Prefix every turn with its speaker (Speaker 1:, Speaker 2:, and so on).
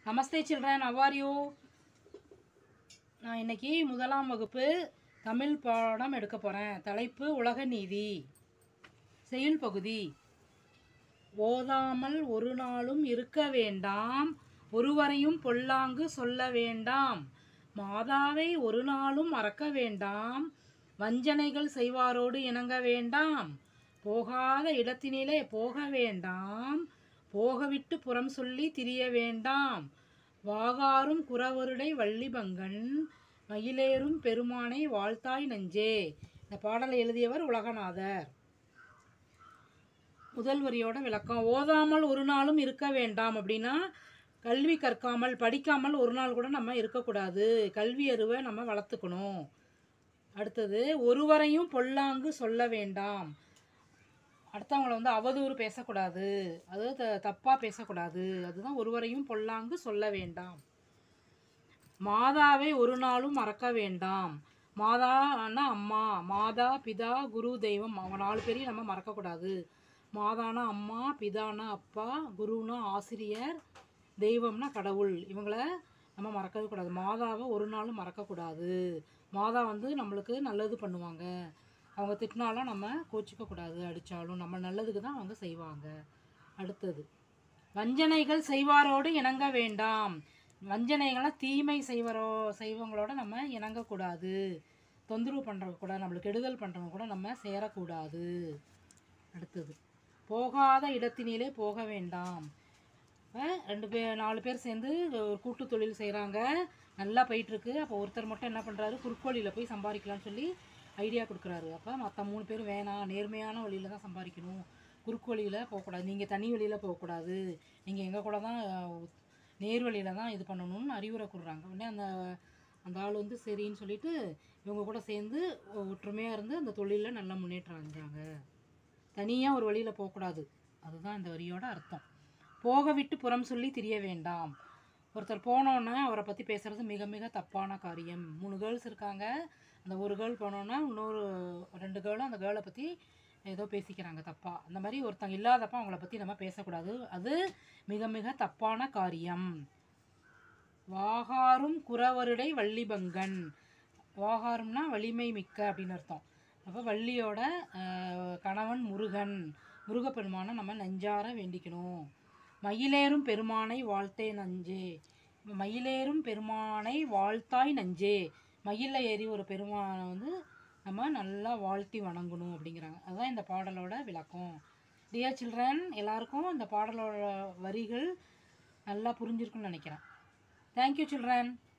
Speaker 1: Namaste children, how are you? நான் இன்னைக்கு முதலாம் வகுப்பு தமிழ் பாடம் எடுக்க போகிறேன். தலைப்பு உலக நீதி. செயல் பகுதி. ஓதாமல் ஒரு நாளும் இருக்க வேண்டாம், ஒருவரையும் பொல்லாங்கு சொல்ல வேண்டாம், மாதாவை ஒரு நாளும் மறக்க வேண்டாம், வஞ்சனைகள் செய்வாரோடு இணங்க வேண்டாம், போகாத இடத்தினிலே போக வேண்டாம், போகவிட்டு புறம் சொல்லி திரிய வேண்டாம், வாகாரும் குறவருடை வள்ளிபங்கன், மயிலேறும் பெருமானை வாழ்த்தாய் நெஞ்சே. இந்த பாடலை எழுதியவர் உலகநாதர். முதல் வரியோட விளக்கம். ஓதாமல் ஒரு நாளும் இருக்க வேண்டாம் அப்படின்னா கல்வி கற்காமல் படிக்காமல் ஒரு நாள் கூட நம்ம இருக்கக்கூடாது. கல்வி அறிவை நம்ம வளர்த்துக்கணும். அடுத்தது, ஒருவரையும் பொல்லாங்கு சொல்ல வேண்டாம். அடுத்தவங்களை அவதூறு பேசக்கூடாது, அதாவது தப்பாக பேசக்கூடாது. அதுதான் ஒருவரையும் பொல்லாங்கு சொல்ல வேண்டாம். மாதாவை ஒரு நாளும் மறக்க வேண்டாம். மாதான்னா அம்மா, மாதா பிதா குரு தெய்வம், அவங்க 4 பேரையும் நம்ம மறக்கக்கூடாது. மாதானா அம்மா, பிதானா அப்பா, குருனா ஆசிரியர், தெய்வம்னா கடவுள். இவங்கள நம்ம மறக்கவே கூடாது. மாதாவை ஒரு நாளும் மறக்கக்கூடாது. மாதா நம்மளுக்கு நல்லது பண்ணுவாங்க. அவங்க திட்டினாலும் நம்ம கோச்சிக்கக்கூடாது. அடித்தாலும் நம்ம நல்லதுக்கு தான் அவங்க செய்வாங்க. அடுத்தது, வஞ்சனைகள் செய்வாரோடு இணங்க வேண்டாம். வஞ்சனைகள்லாம் தீமை செய்வங்களோட நம்ம இணங்கக்கூடாது. தொந்தரவு பண்ணுறவங்க கூட, நம்மளுக்கு கெடுதல் பண்ணுறவங்க கூட நம்ம சேரக்கூடாது. அடுத்தது, போகாத இடத்தினிலே போக வேண்டாம். 4 பேர் சேர்ந்து ஒரு கூட்டு தொழில் செய்கிறாங்க, நல்லா போயிட்டுருக்கு. அப்போ ஒருத்தர் மட்டும் என்ன பண்ணுறாரு, குறுக்கோழியில் போய் சம்பாதிக்கலாம்னு சொல்லி ஐடியா கொடுக்குறாரு. அப்போ மற்ற 3 பேர் வேணாம், நேர்மையான வழியில் தான் சம்பாதிக்கணும், குறுக்கு வழியில் போகக்கூடாது, நீங்கள் தனி வழியில் போகக்கூடாது, நீங்கள் எங்கள் கூட தான் நேர் வழியில் தான் இது பண்ணணும்னு அறிவுரை கொடுறாங்க. உடனே அந்த ஆள் சரின்னு சொல்லிட்டு இவங்க கூட சேர்ந்து ஒற்றுமையாக இருந்து அந்த தொழிலில் நல்லா முன்னேற்றம் அடைஞ்சாங்க. தனியாக ஒரு வழியில் போகக்கூடாது. அதுதான் இந்த வரியோட அர்த்தம். போக விட்டு புறம் சொல்லி திரிய வேண்டாம். ஒருத்தர் போனோன்னே அவரை பற்றி பேசுகிறது மிக மிக தப்பான காரியம். 3 கேர்ள்ஸ் இருக்காங்க. அந்த ஒரு கேர்ள் போனோன்னா இன்னொரு 2 கேர்ளும் அந்த கேர்ளை பற்றி ஏதோ பேசிக்கிறாங்க தப்பாக. அந்த மாதிரி ஒருத்தங்க இல்லாதப்ப அவங்கள பற்றி நம்ம பேசக்கூடாது. அது மிக மிக தப்பான காரியம். வாகாரும் குறவருடை வள்ளிபங்கன். வாகாரம்னா வலிமை மிக்க அப்படின்னு அர்த்தம். அப்போ வள்ளியோட கணவன் முருகன், முருகப்பெருமானை நம்ம நெஞ்சார வேண்டிக்கணும். மயிலேறும் பெருமானை வாழ்த்தே நஞ்சே. மயிலேறும் பெருமானை வாழ்த்தாய் நஞ்சே. மயிலில் ஏறி ஒரு பெருமானை நம்ம நல்லா வாழ்த்தி வணங்கணும் அப்படிங்கிறாங்க. அதுதான் இந்த பாடலோட விளக்கம். டியர் சில்ட்ரன், எல்லாருக்கும் இந்த பாடலோட வரிகள் நல்லா புரிஞ்சிருக்குன்னு நினைக்கிறேன். Thank you children.